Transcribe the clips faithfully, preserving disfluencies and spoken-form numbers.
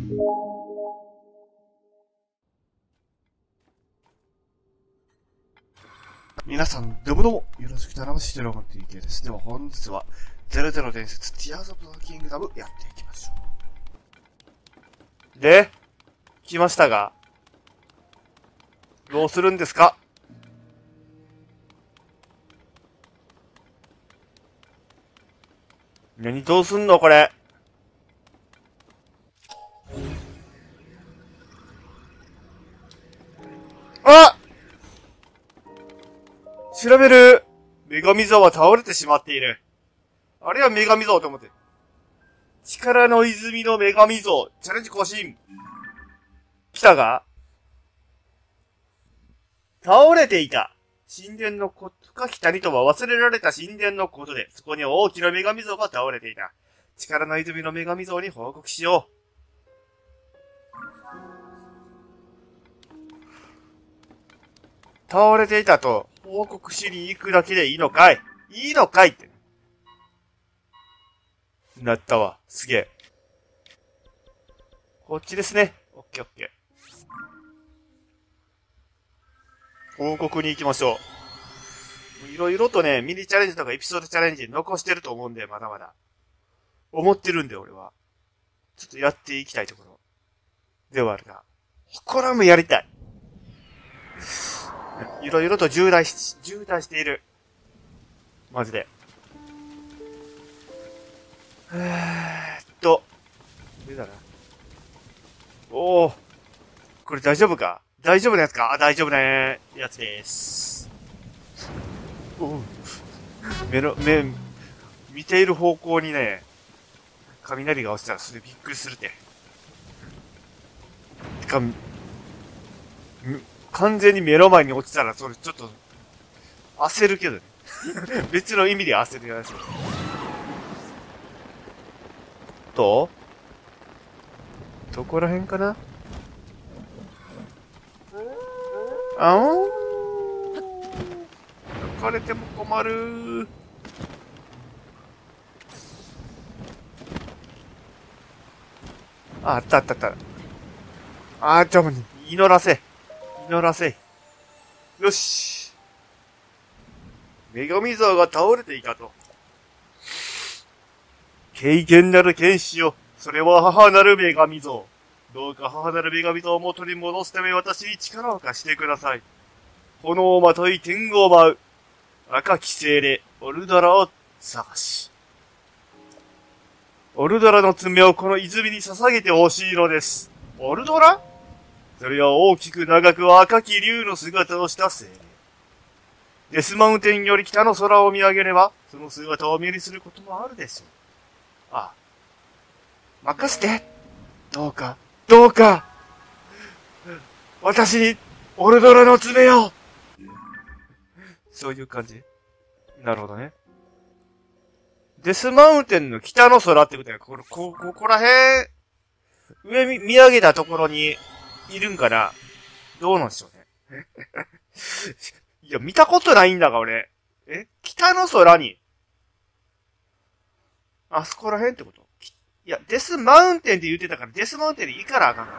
皆さん、どうもどうも、よろしく頼むし、ドラゴン ティーケー です。では本日は、ゼロゼロ伝説、ティアーズ・オブ・ザ・キングダム、やっていきましょう。で、来ましたが、どうするんですか？何どうすんのこれ。あ！調べる。女神像は倒れてしまっている。あれは女神像と思って。力の泉の女神像。チャレンジ更新。来たが倒れていた。神殿のことか来たにとは忘れられた神殿のことで、そこに大きな女神像が倒れていた。力の泉の女神像に報告しよう。倒れていたと報告しに行くだけでいいのかい？いいのかいって。なったわ。すげえ。こっちですね。オッケーオッケー。報告に行きましょう。いろいろとね、ミニチャレンジとかエピソードチャレンジ残してると思うんで、まだまだ。思ってるんで、俺は。ちょっとやっていきたいところ。ではあるが。これもやりたい。いろいろと渋滞し、渋滞している。マジで。えーっと。上だな。おー。これ大丈夫か？大丈夫なやつか？あ、大丈夫なやつです。おう。目の、目、見ている方向にね、雷が落ちたらそれびっくりするって。てか、完全に目の前に落ちたらそれちょっと、焦るけどね。別の意味で焦るやつ。とどこら辺かな？あおー。抜かれても困る。あ、あったあったあった。あー、ちょ、もう、祈らせ。祈らせ。よし。女神像が倒れていたと。敬虔なる剣士よ。それは母なる女神像。どうか母なる女神像を元に戻すため私に力を貸してください。炎をまとい天狗を舞う。赤き精霊、オルドラを探し。オルドラの爪をこの泉に捧げてほしいのです。オルドラ？それは大きく長く赤き竜の姿をした精霊。デスマウンテンより北の空を見上げれば、その姿を目にすることもあるでしょう。ああ。任せて。どうか、どうか。私に、オルドラの爪を。そういう感じ？なるほどね。デスマウンテンの北の空ってことや、ここ、こ、ここら辺、上見、見上げたところに、いるんかな？どうなんでしょうね。いや、見たことないんだが、俺。え？北の空に。あそこら辺ってこと？いや、デスマウンテンって言ってたから、デスマウンテンに行かなあかん。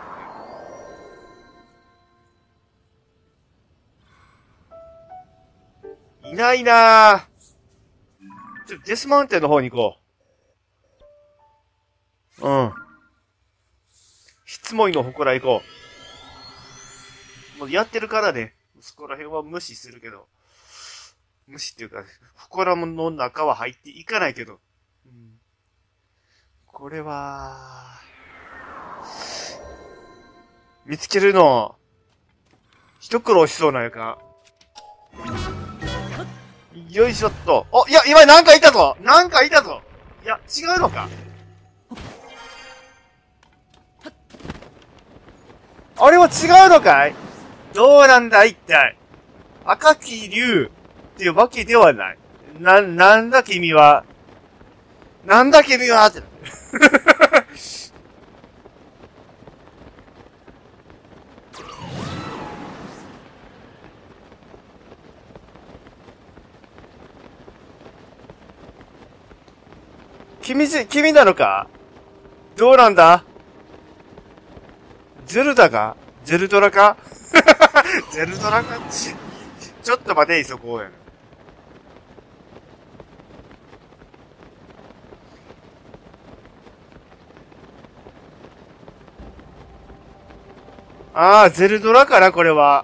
いないなぁ。ちょっとデスマウンテンの方に行こう。うん。質問の祠行こう。もうやってるからね、そこら辺は無視するけど。無視っていうか、祠の中は入っていかないけど。うん、これは、見つけるの、一苦労しそうなんやか。よいしょっと。お、いや、今なんかいたぞなんかいたぞいや、違うのかあれは違うのかい？どうなんだ一体。赤き竜っていうわけではない。な、なんだ君は。なんだ君はって。君じ、君なのか？どうなんだ？ ゼルダかゼルドラかゼルドラかち、ちょっと待てい、そこやな。ああ、ゼルドラかな、これは。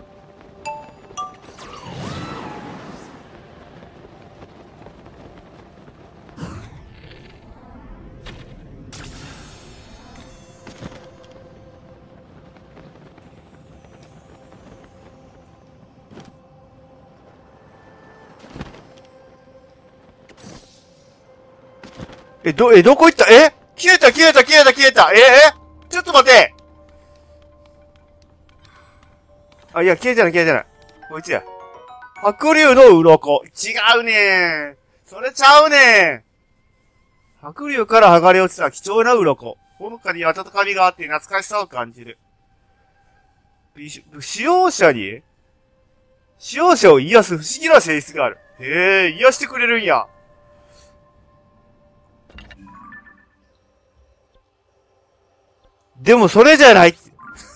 え、ど、え、どこ行ったえ消えた消えた消えた消えたええちょっと待てあ、いや、消えてない消えてない。こいつや。白龍の鱗。違うねー。それちゃうねー。白龍から剥がれ落ちた貴重な鱗。ほのかに温かみがあって懐かしさを感じる。使用者に使用者を癒す不思議な性質がある。へえ、癒してくれるんや。でもそれじゃない。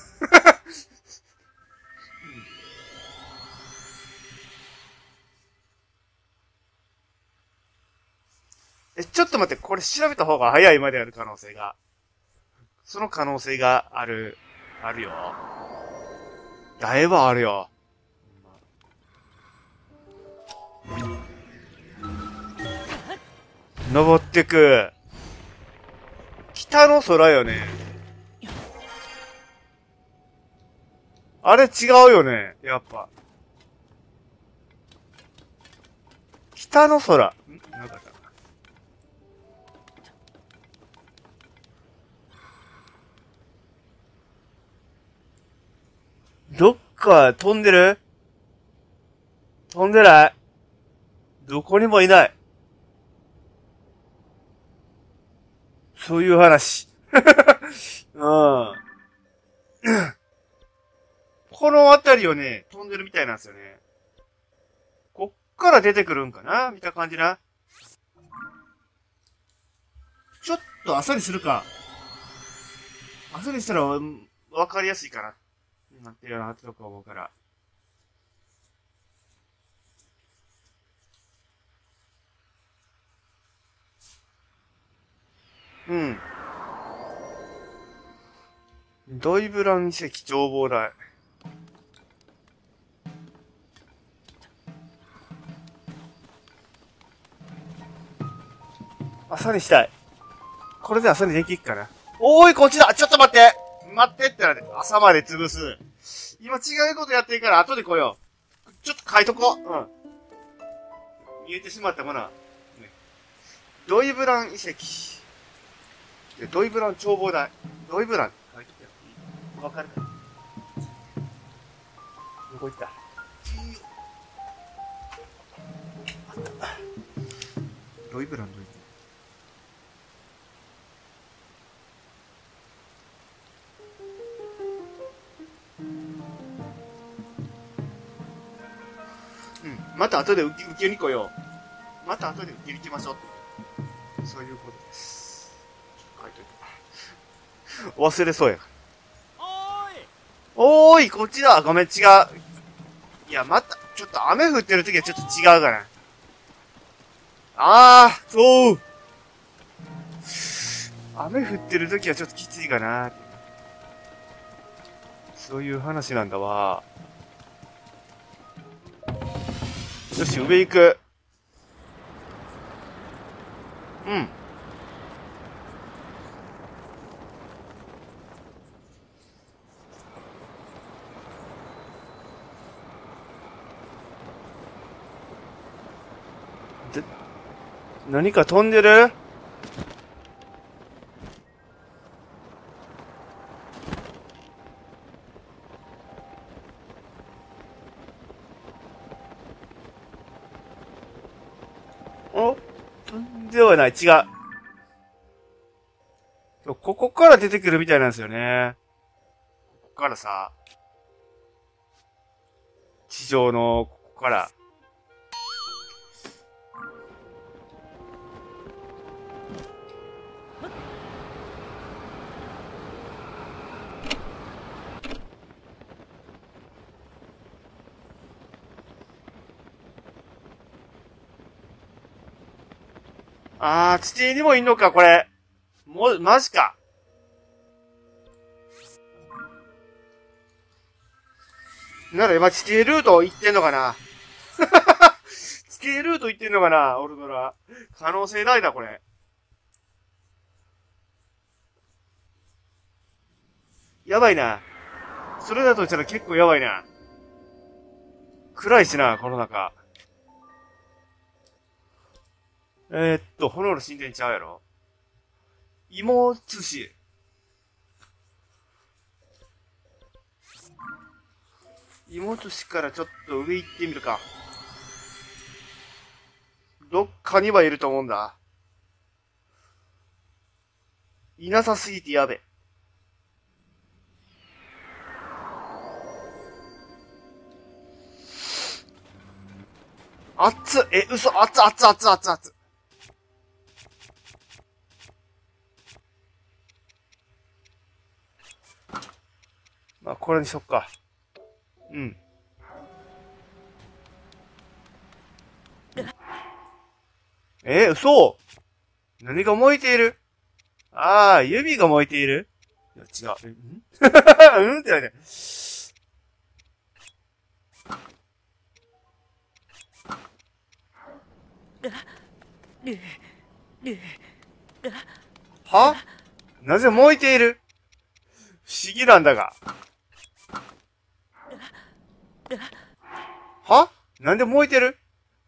え、ちょっと待って、これ調べた方が早いまである可能性が。その可能性がある、あるよ。だいぶあるよ。登ってく。北の空よね。あれ違うよね。やっぱ。北の空。んなんかったかな。どっか飛んでる飛んでないどこにもいない。そういう話。うん。この辺りをね、飛んでるみたいなんですよね。こっから出てくるんかな見た感じな。ちょっとあっさりするか。あっさりしたらわかりやすいかな。なってるよなってとこ思うから。うん。ドイブラン遺跡眺望台。あっさりしたい。これであっさりできっかな。おーい、こっちだちょっと待って待ってってなって、朝まで潰す。今違うことやってるから後で来よう。ちょっと書いとこう。うん。見えてしまったものは。ね、ドイブラン遺跡。ドイブラン眺望台。ドイブラン。書いとけよ。わかるかなどこ行ったあった。ドイブラン、ドイブラン。うん。また後で受け、受けに来よう。また後で受けに来ましょう。そういうことです。書いといた。忘れそうやから。おーいおーいこっちだごめん、違う。いや、また、ちょっと雨降ってる時はちょっと違うかな。あー、そう。雨降ってる時はちょっときついかな。そういう話なんだわ。よし、上行く。うん。で、何か飛んでるお飛んではない。違う。ここから出てくるみたいなんですよね。ここからさ、地上の、ここから。 あー、地底にもいんのか、これ。もう、マジか。なら今地底ルート行ってんのかな地底ルート行ってんのかなオルドラ。可能性大だ、これ。やばいな。それだとしたら結構やばいな。暗いしな、この中。えー、っと、炎の神殿ちゃうやろ。芋寿司。芋寿司からちょっと上行ってみるか。どっかにはいると思うんだ。いなさすぎてやべ。熱っえ、嘘熱っ熱っ熱っ熱っ熱っまあ、これにしよっか。うん。え、嘘何が燃えているああ、指が燃えているいや、違う。んうんって言われて。はなぜ燃えている不思議なんだが。はなんで燃えてる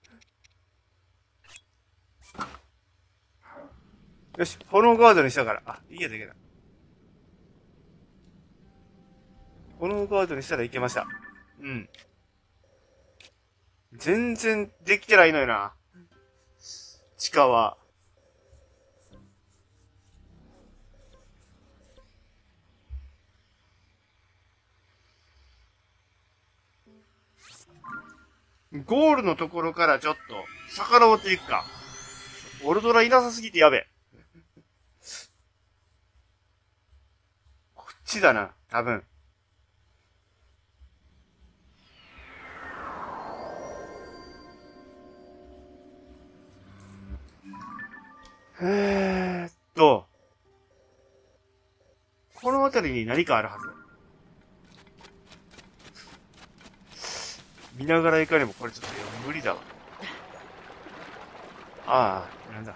よし、炎ガードにしたから。あ、いいやでいけた。炎ガードにしたらいけました。うん。全然できてないのよな。地下は。ゴールのところからちょっと、遡っていくか。オルドラいなさすぎてやべ。こっちだな、多分。えーっと、この辺りに何かあるはず。見ながら行かねばこれちょっと無理だわ。ああ、なんだ。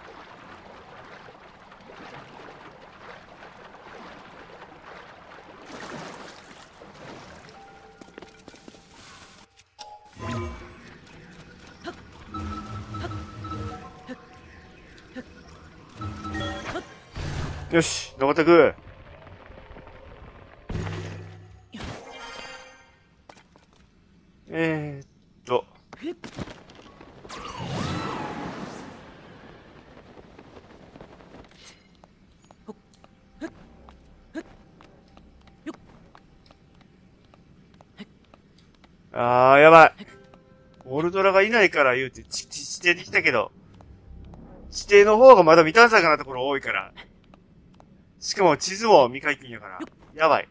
よし、登ってく。えーっと。あー、やばい。オルドラがいないから言うて、地、地底に来たけど、地底の方がまだ未探索なところ多いから。しかも地図も未解禁やから。やばい。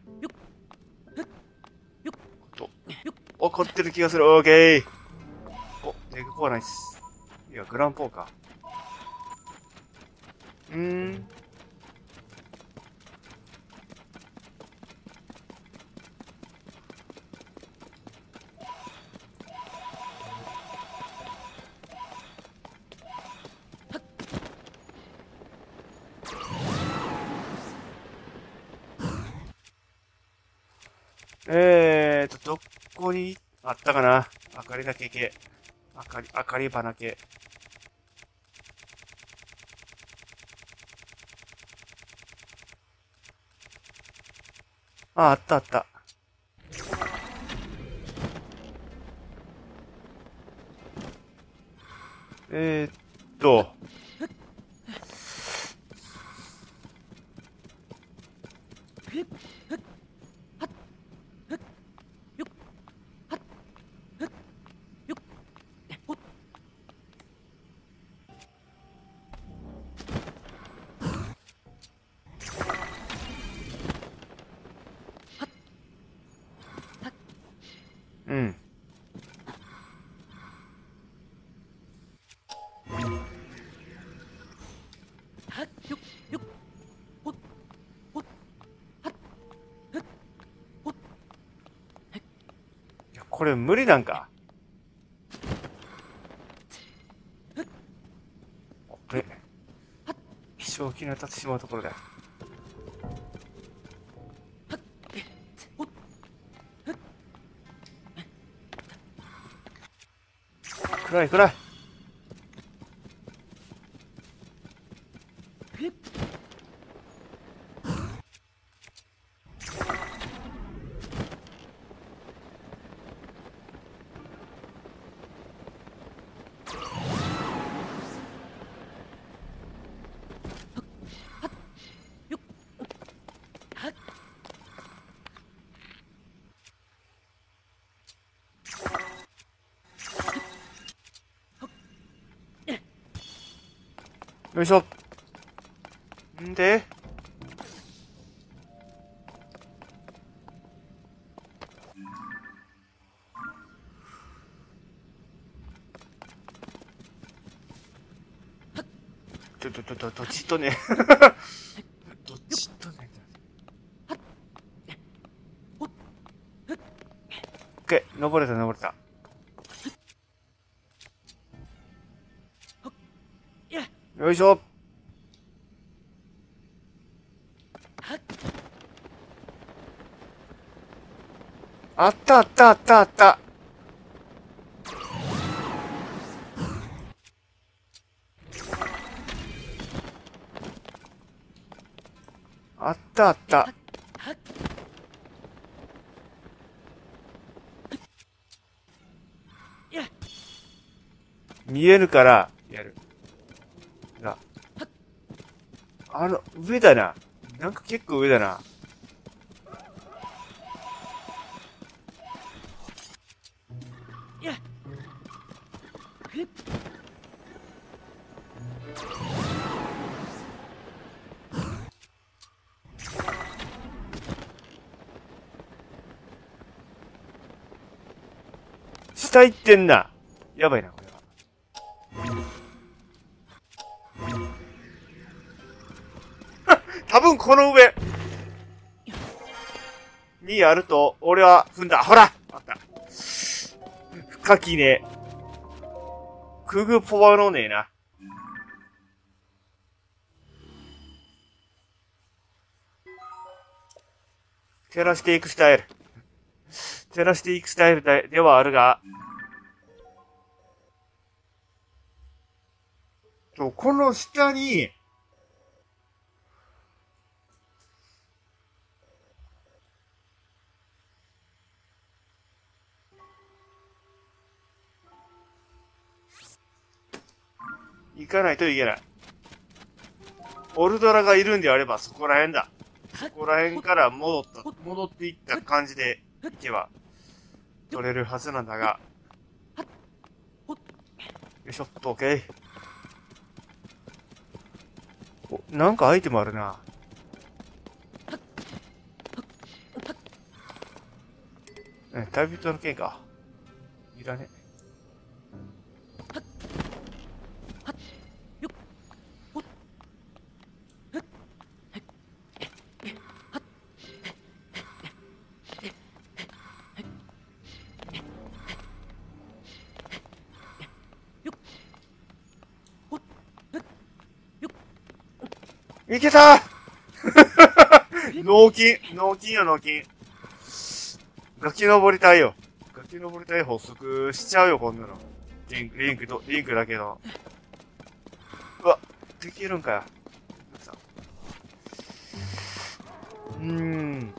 と、怒ってる気がする。オーケー。お、ネグコアナイス。いや、グランポーか。うーん。えーと、どこにあったかな明かりだけ系。明かり、明かり花系。あ、あったあった。えーっと。うん。 これ無理なんか。これ、正気に当たってしまうところだよ。暗い暗い。よいしょ。んでちょちょちょちょ、どっちとね。どっちとね。オッケー、登れた登れた。よいしょ。あったあったあったあった。あったあった。見えるからやる。な。あの、上だな。なんか結構上だな。下行ってんな。やばいな、これは。多分この上にあると、俺は踏んだ。ほらあった。深きね。くぐぽわのねえな。照らしていくスタイル。照らしていくスタイルでではあるが、そう、この下に、行かないといけない。オルドラがいるんであればそこら辺だ。そこら辺から戻った、戻っていった感じで行けば取れるはずなんだが。よいしょっと、オッケー。お、なんかアイテムあるな。ね、旅人の剣か。いらね。いけた脳筋脳筋よ、脳筋。崖登りたいよ。崖登りたい法則しちゃうよ、こんなの。リンク、リンクと、リンクだけど。うわ、できるんかよ。うーん。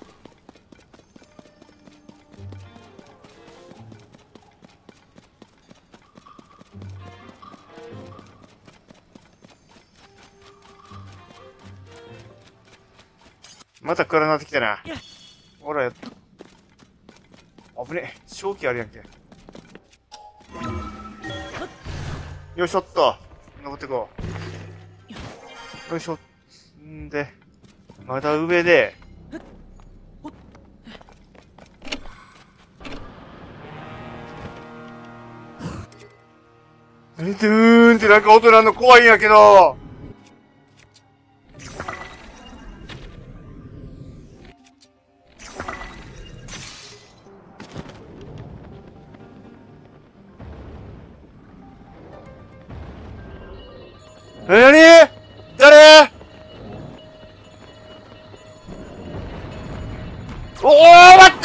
また暗なってきたな。ほら、危ねえ。正気あるやんけ。よいしょっと。登ってこう。よいしょ。んで、まだ上で、ドゥーンってなんか音なんの怖いんやけど。 え、なに？誰？おー、待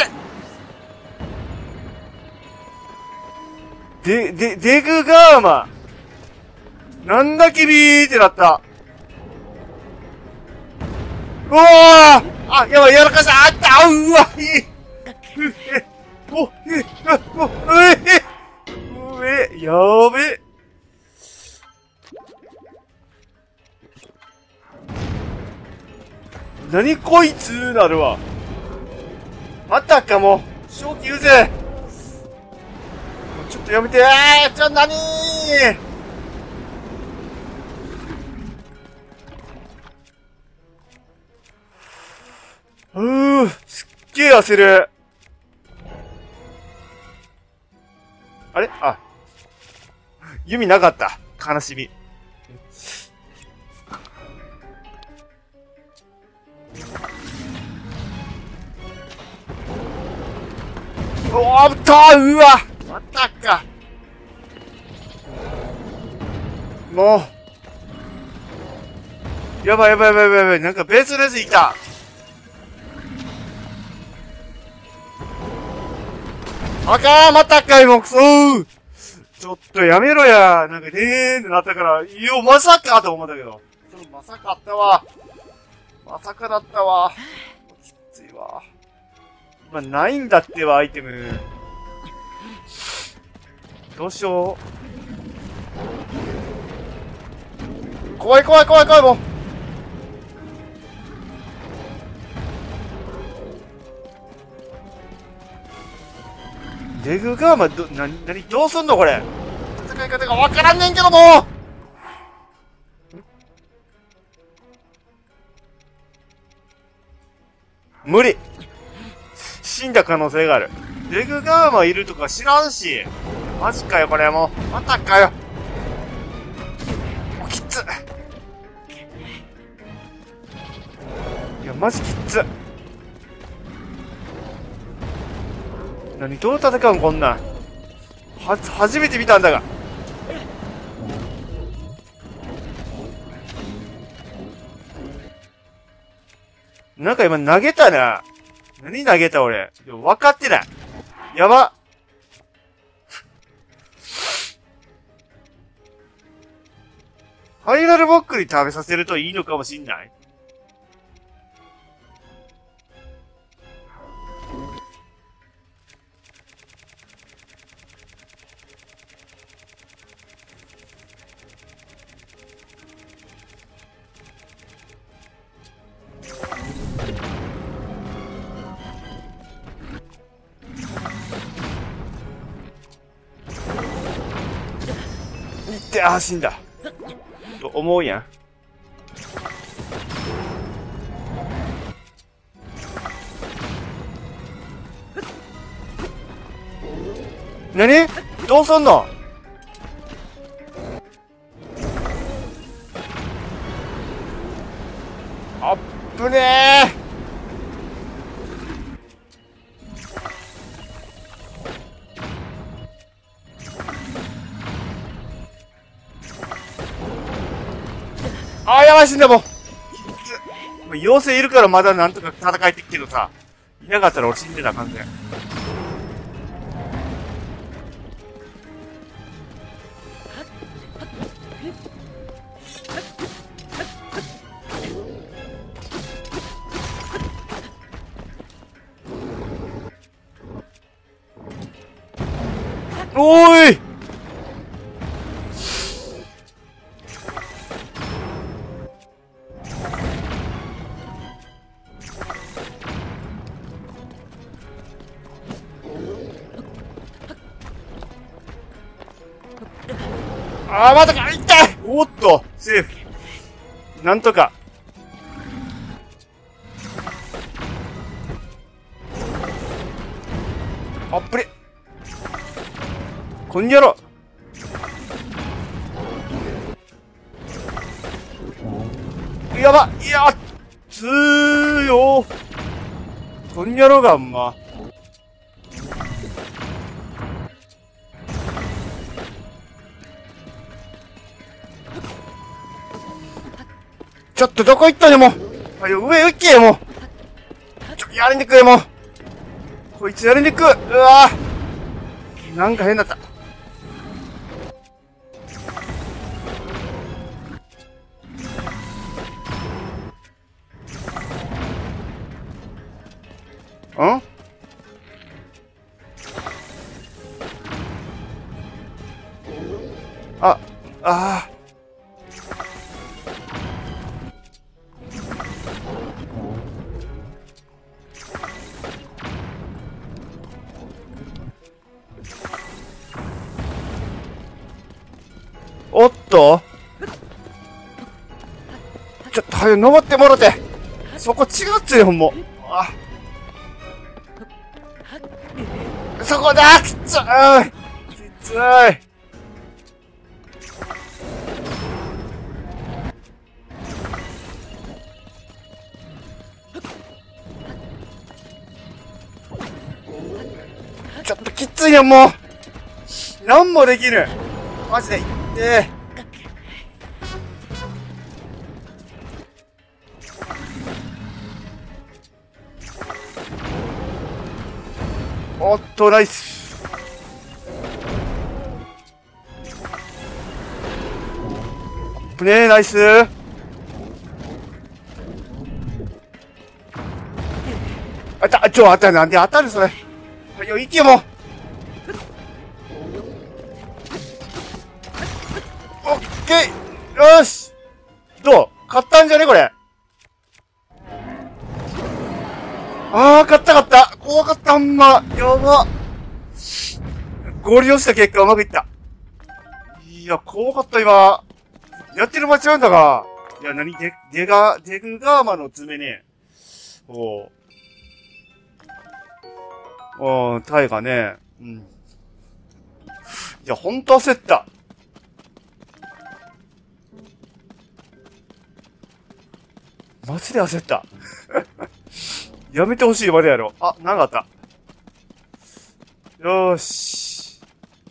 ってで、で、デグガーマ。なんだ君ーってなった。うわーあ、やばい、やらかした。あったあ、うわ、いい。うえ、お、え、あ、お、うえ、うえ、やべ。なにこいつなるわ。またかもう。正気うぜ。ちょっとやめてー。ちょ、なにー。うー、すっげー焦る。あれ？あ。弓なかった。悲しみ。おーっとー、うわまたか。もう。やばいやばいやばいやばいやばい。なんか別のやついた。あかー、またかい、もうくそー。ちょっとやめろや。なんかねーってなったから、いや、まさかと思ったけど。まさかあったわ。まさかだったわ。きついわ。今ないんだってば、アイテム。どうしよう。怖い怖い怖い怖い、もう。デグガーマ、ど、な、なに、どうすんのこれ。戦い方がわからんねんけども無理。死んだ可能性がある。デグガーマいるとか知らんし。マジかよ、これもう。またかよ。もうきつ。いや、マジきつ。何、どう戦うんこんなん。は、初めて見たんだが。なんか今投げたな。何投げた俺。分かってない。やば。ファイナルボックに食べさせるといいのかもしんない。いって、あー死んだ。と思うやん。なに？どうすんの？あっぶねー。あーやばい死んだもん。妖精いるからまだなんとか戦えてきけどさ、いなかったら俺死んでた完全。おーい。あー、またか、痛い。おっと、セーフ。なんとか。あっぷり。こんにゃろ。やば、いや、つーよ。こんにゃろがんま。 ちょっとどこ行ったね、もう。あ、上行け、もう。ちょ、やりにくい、もう。こいつやりにくい。うわぁ。なんか変だった。んあ、ああ。おっとちょっと早く登ってもろて。そこ違っつよ、もう。あ。そこだきついきついちょっときついよ、もう。なんもできる。マジで。ええ。おっと、ナイス。危ねえ、ナイス。あた、ちょ、あた、なんで当たる、それ。はいよ、行け、もう。オッケー。よし。どう勝ったんじゃねこれ。あー、勝った勝った。怖かった、ほんま。やば。合流した結果うまくいった。いや、怖かった、今。やってる間違うんだが。いや、なに、デ、デガ、デグガーマの爪ね。おう。おう、タイがね。うん。いや、ほんと焦った。マジで焦った。やめてほしいまでやろ。あ、なんかあった。よーし。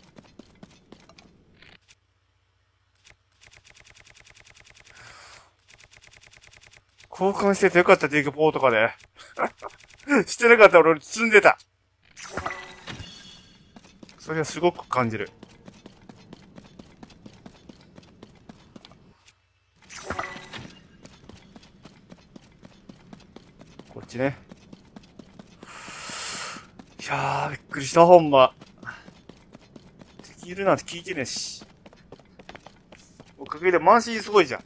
交換しててよかった、ディグポーとかで。してなかったら俺積んでた。それはすごく感じる。こっちね。いやー、びっくりした、ほんま。敵いるなんて聞いてねえし。おかげで満身すごいじゃん。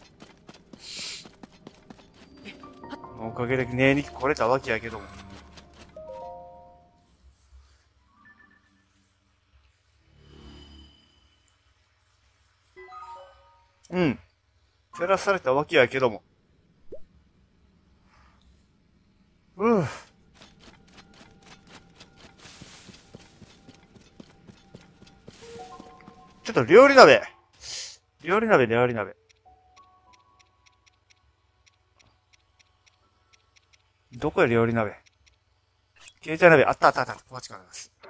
おかげでねえに来れたわけやけども。うん。照らされたわけやけども。うん。ちょっと料理鍋。料理鍋、料理鍋。どこや料理鍋。携帯鍋、あったあったあった。お待ちください。